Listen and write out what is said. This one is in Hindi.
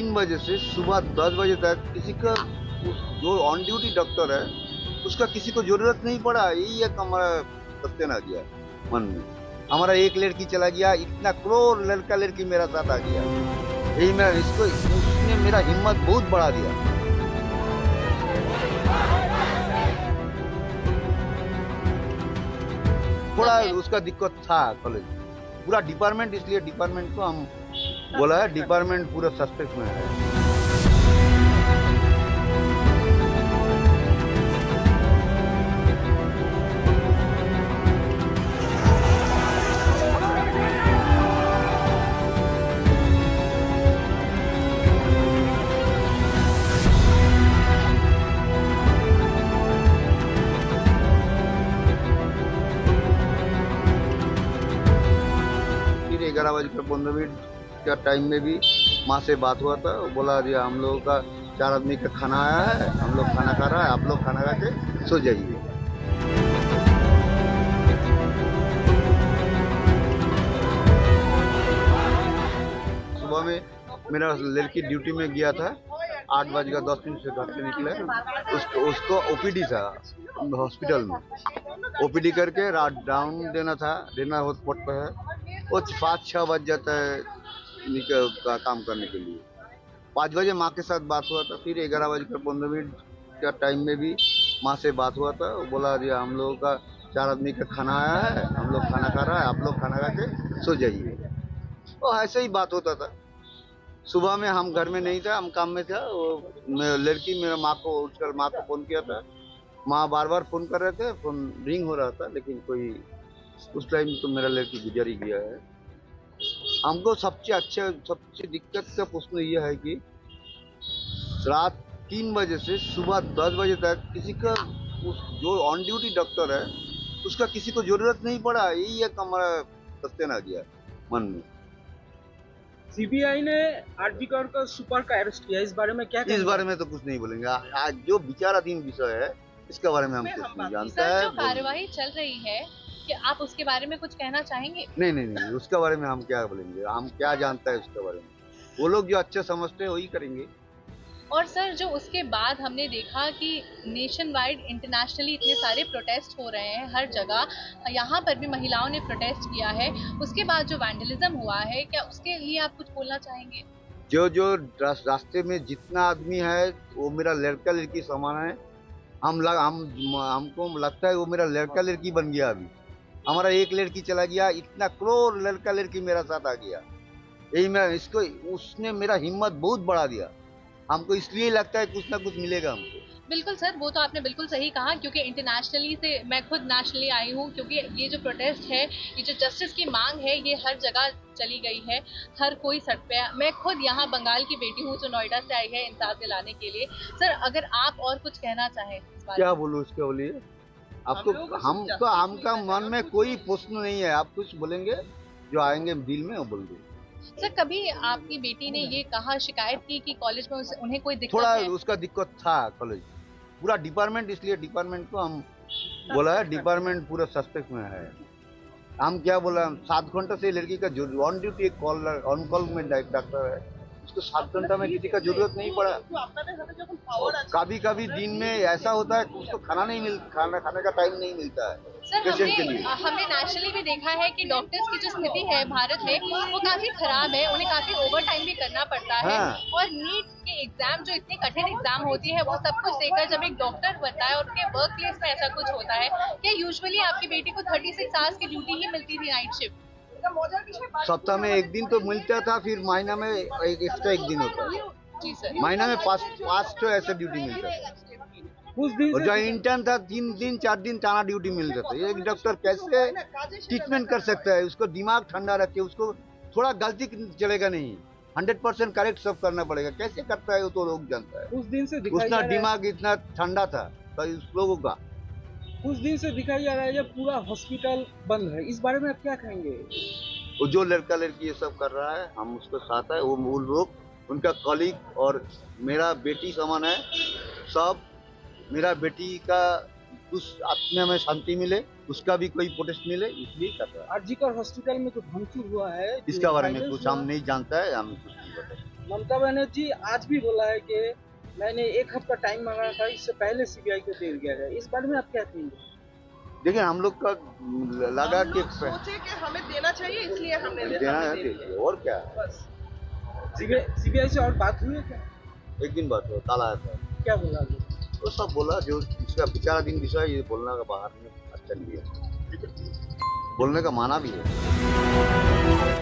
3 बजे से सुबह 10 बजे तक किसी का जो ऑन ड्यूटी डॉक्टर है उसका किसी को जरूरत नहीं पड़ा। यही एक हमारा सत्य आ गया मन में। हमारा एक लड़की चला गया, इतना करोड़ लड़का लड़की मेरा साथ आ गया। यही मैं इसको उसने मेरा हिम्मत बहुत बढ़ा दिया। थोड़ा उसका दिक्कत था कॉलेज पूरा डिपार्टमेंट, इसलिए डिपार्टमेंट को हम बोला है डिपार्टमेंट पूरा सस्पेक्ट में है। फिर 11:15 का टाइम में भी माँ से बात हुआ था। वो बोला दिया हम लोगों का 4 आदमी का खाना आया है, हम लोग खाना खा रहा है, आप लोग खाना खा के सो जाइए। सुबह में मेरा लड़की ड्यूटी में गया था, 8:10 से घर से निकले। उसको ओपीडी था हॉस्पिटल में, ओपीडी करके रात डाउन देना हो पड़ता है। वो 5-6 बज जाता है काम करने के लिए। 5 बजे माँ के साथ बात हुआ था। फिर 11:15 का टाइम में भी माँ से बात हुआ था। वो बोला दिया हम लोगों का 4 आदमी का खाना आया है, हम लोग खाना खा रहा है, आप लोग खाना खा के सो जाइए। तो ऐसे ही बात होता था। सुबह में हम घर में नहीं था, हम काम में था। वो लड़की मेरा माँ को उठकर माँ को फोन किया था। माँ बार बार फोन कर रहे थे, फोन रिंग हो रहा था, लेकिन कोई उस टाइम तो मेरा लड़की गुजर ही गया है। हमको सबसे दिक्कत का प्रश्न यह है कि रात 3 बजे से सुबह 10 बजे तक किसी का जो ऑन ड्यूटी डॉक्टर है उसका किसी को जरूरत नहीं पड़ा। यही एक हमारा सत्य आ गया मन में। सीबीआई ने आरजी कौर का सुपर का अरेस्ट किया, इस बारे में क्या इस बारे में तो कुछ नहीं बोलेंगे। आज जो विचाराधीन विषय है इसके बारे में हम कुछ नहीं जानते हैं। जो कार्यवाही चल रही है कि आप उसके बारे में कुछ कहना चाहेंगे? नहीं, उसके बारे में हम क्या बोलेंगे, हम क्या जानते हैं उसके बारे में। वो लोग जो अच्छा समझते हैं वही करेंगे। और सर जो उसके बाद हमने देखा कि नेशन वाइड इंटरनेशनली इतने सारे प्रोटेस्ट हो रहे हैं हर जगह, यहाँ पर भी महिलाओं ने प्रोटेस्ट किया है। उसके बाद जो वैंडलिज्म हुआ है, क्या उसके लिए आप कुछ बोलना चाहेंगे? जो रास्ते में जितना आदमी है वो मेरा लड़का लड़की समान है। हमको लगता है वो मेरा लड़का लड़की बन गया। अभी हमारा एक लड़की चला गया, इतना करोड़ लड़का लड़की मेरा साथ आ गया। यही मैं इसको उसने मेरा हिम्मत बहुत बढ़ा दिया। हमको इसलिए लगता है कुछ ना कुछ मिलेगा हमको। बिल्कुल सर, वो तो आपने बिल्कुल सही कहा, क्योंकि इंटरनेशनली से मैं खुद नेशनली आई हूँ, क्योंकि ये जो प्रोटेस्ट है, ये जो जस्टिस की मांग है, ये हर जगह चली गई है, हर कोई सड़क पे है। मैं खुद यहाँ बंगाल की बेटी हूँ जो नोएडा से आई है इंसाफ दिलाने के लिए। सर अगर आप और कुछ कहना चाहें क्या बोलूँ उसके बोलिए। आपको हमका मन में कोई प्रश्न नहीं है। आप कुछ बोलेंगे जो आएंगे दिल में वो बोल दो। सर कभी आपकी बेटी ने ये कहा, शिकायत की कि कॉलेज में उन्हें कोई दिक्कत थोड़ा है? उसका दिक्कत था कॉलेज पूरा डिपार्टमेंट, इसलिए डिपार्टमेंट को हम बोला है डिपार्टमेंट पूरा सस्पेक्ट में है। हम क्या बोला, 7 घंटा से लड़की का जो ऑन ड्यूटी एक ऑन कॉल में डॉक्टर है, उसको 7 घंटा में किसी का जरूरत नहीं पड़ा। कभी दिन में ऐसा होता है कि उसको खाना खाने का टाइम नहीं मिलता है पेशेंट के लिए। हमने नेशनली भी देखा है कि डॉक्टर्स की जो स्थिति है भारत में वो काफी खराब है, उन्हें काफी ओवर टाइम भी करना पड़ता है। हाँ। और नीट के एग्जाम जो इतनी कठिन एग्जाम होती है, वो सब कुछ देखकर जब एक डॉक्टर बनता है और उनके वर्क प्लेस में ऐसा कुछ होता है, क्या यूजुअली आपकी बेटी को 36 आवर्स की ड्यूटी ही मिलती थी नाइट शिफ्ट? सप्ताह में 1 दिन तो मिलता था, फिर महीना में एक्स्ट्रा 1 दिन होता है। जी सर। महीना में 5 तो ऐसे ड्यूटी मिलता था। उस दिन और जो इंटर्न था 3 दिन 4 दिन टाना ड्यूटी मिलता था। एक डॉक्टर कैसे ट्रीटमेंट कर सकता है? उसको दिमाग ठंडा रखे, उसको थोड़ा गलती चलेगा नहीं, 100% करेक्ट सब करना पड़ेगा। कैसे करता है वो तो लोग जानता है। उस दिन से उसका दिमाग इतना ठंडा था तो उस लोगों का। उस दिन से दिखाई जा रहा है जब पूरा हॉस्पिटल बंद है, इस बारे में आप क्या कहेंगे? वो जो लड़का लड़की ये सब कर रहा है, हम उसके साथ है। वो मूल लोग उनका कॉलीग और मेरा बेटी समान है सब। मेरा बेटी का उस आत्मा में शांति मिले, उसका भी कोई प्रोटेस्ट मिले, इसलिए कर रहा है। आरजी कौर हॉस्पिटल में तो भांगचूर हुआ है, इसका बारे में कुछ हम नहीं जानता है, हम कुछ नहीं बताते। ममता बनर्जी आज भी बोला है कि मैंने 1 हफ्ता टाइम मांगा था, इससे पहले सीबीआई को दे दिया गया। इस बारे में आप क्या कहेंगे? देखिए हम लोग का लगा हम कि लोग सोचे कि हमें देना चाहिए, इसलिए हमने देना है दे दीजिए, दिया। और क्या। बस सीबीआई से और बात हुई है क्या? एक दिन बात हुआ, कल आया था, क्या बोला अभी? तो सब बोला जो इसका विचाराधीन विषय, ये बोलने का बाहर में अच्छा नहीं है, बोलने का माना भी है।